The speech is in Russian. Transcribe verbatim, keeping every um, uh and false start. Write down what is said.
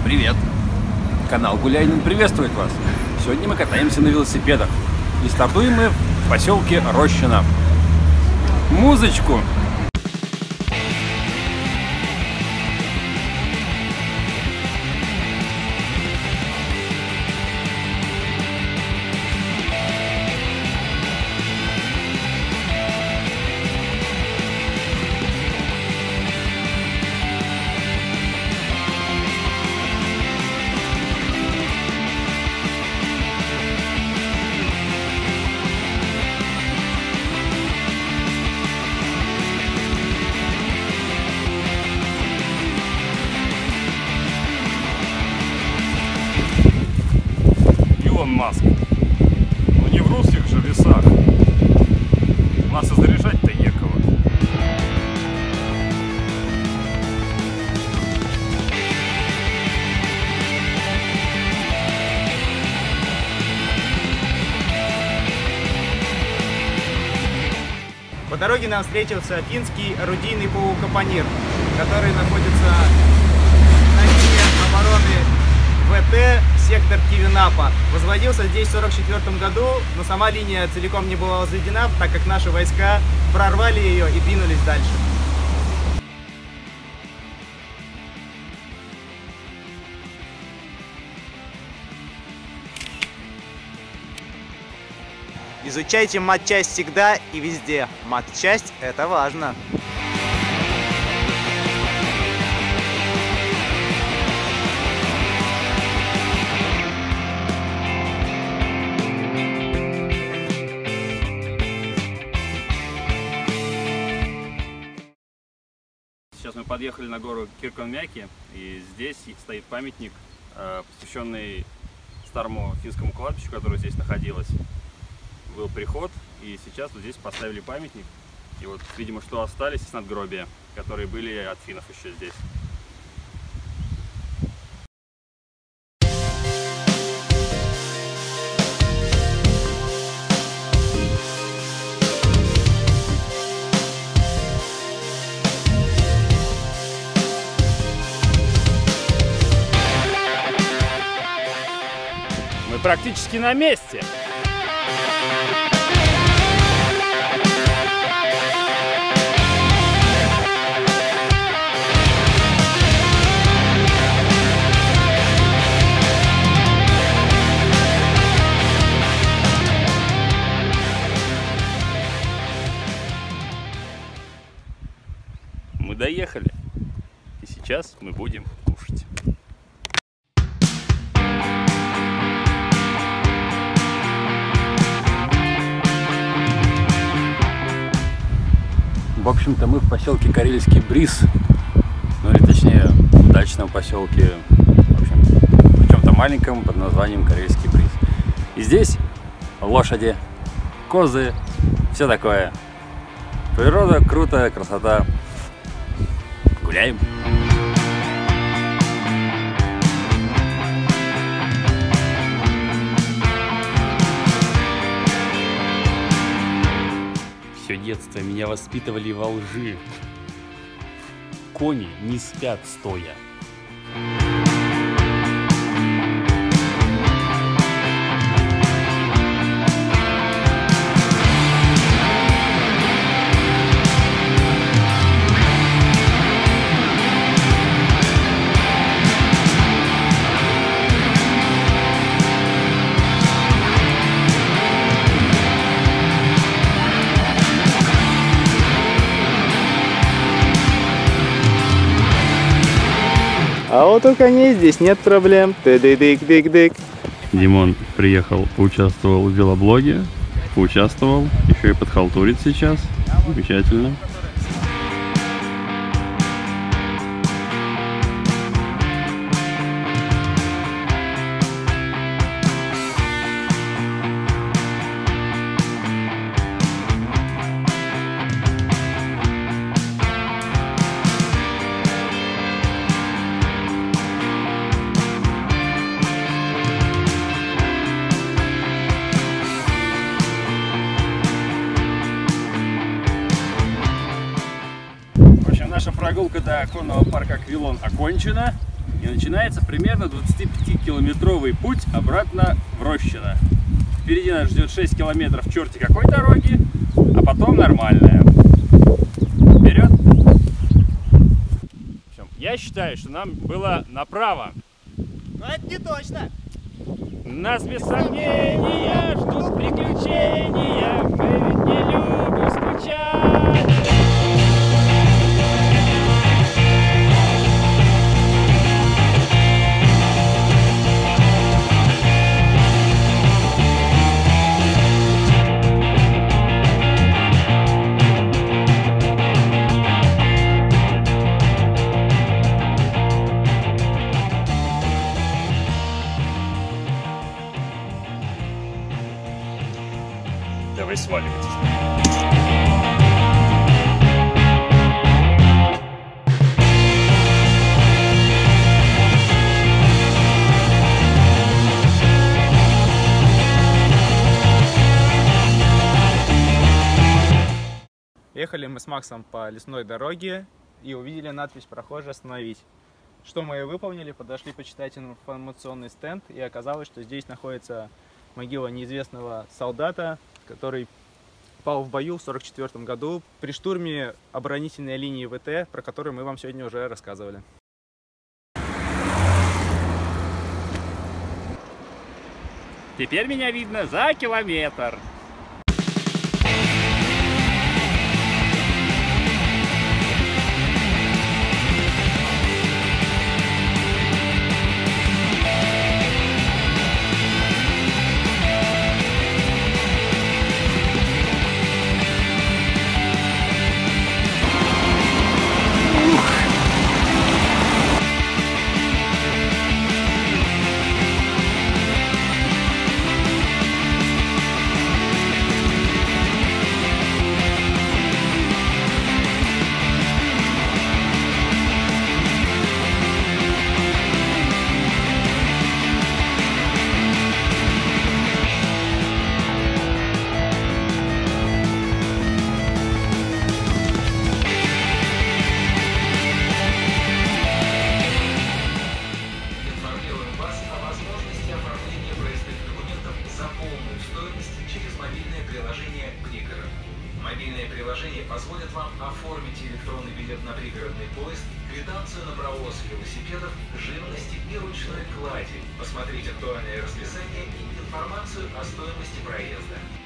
Всем привет! Канал Гуляйнин приветствует вас! Сегодня мы катаемся на велосипедах и стартуем мы в поселке Рощино. Музычку! Маск. Но не в русских же лесах. У нас и заряжать-то некого. По дороге нам встретился финский орудийный полукапонир, который находится на линии обороны ВТ, сектор Кивенапа. Возводился здесь в сорок четвёртом году, но сама линия целиком не была возведена, так как наши войска прорвали ее и двинулись дальше. Изучайте матчасть всегда и везде. Матчасть — это важно. Сейчас мы подъехали на гору Кирконмяки, и здесь стоит памятник, посвященный старому финскому кладбищу, которое здесь находилось. Был приход, и сейчас вот здесь поставили памятник. И вот, видимо, что остались из надгробия, которые были от финнов еще здесь. Мы практически на месте. Мы доехали, и сейчас мы будем кушать. В общем-то, мы в поселке Карельский Бриз, ну или точнее в дачном поселке, в общем, в чем-то маленьком под названием Карельский Бриз. И здесь лошади, козы, все такое. Природа, круто, красота. Гуляем. Все детство меня воспитывали во лжи. Кони не спят стоя. А вот у коней здесь нет проблем. Ты-дык-дык-дык-дык. Димон приехал, поучаствовал в велоблоге, поучаствовал, еще и подхалтурит сейчас. Замечательно. Наша прогулка до конного парка Аквилон окончена. И начинается примерно двадцатипятикилометровый путь обратно в Рощино. Впереди нас ждет шесть километров черти какой дороги, а потом нормальная. Вперед! Я считаю, что нам было направо. Но это не точно. Нас без сомнения ждут приключения, мы ведь не любим скучать. Давай сваливать. Ехали мы с Максом по лесной дороге и увидели надпись «Прохожий остановить». Что мы и выполнили, подошли почитать информационный стенд, и оказалось, что здесь находится могила неизвестного солдата, который пал в бою в сорок четвёртом году при штурме оборонительной линии ВТ, про которую мы вам сегодня уже рассказывали. Теперь меня видно за километр. Мобильное приложение позволит вам оформить электронный билет на пригородный поезд, квитанцию на провоз велосипедов, живности и ручной клади, посмотреть актуальное расписание и информацию о стоимости проезда.